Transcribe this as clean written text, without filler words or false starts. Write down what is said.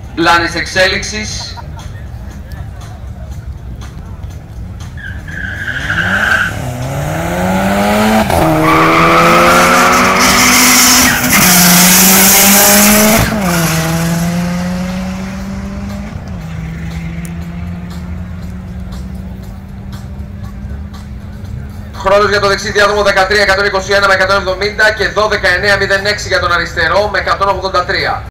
Πλάνης εξέλιξης. Χρόνος για το δεξί διάδρομο 13.121 με 170 και 12.906 για τον αριστερό με 183.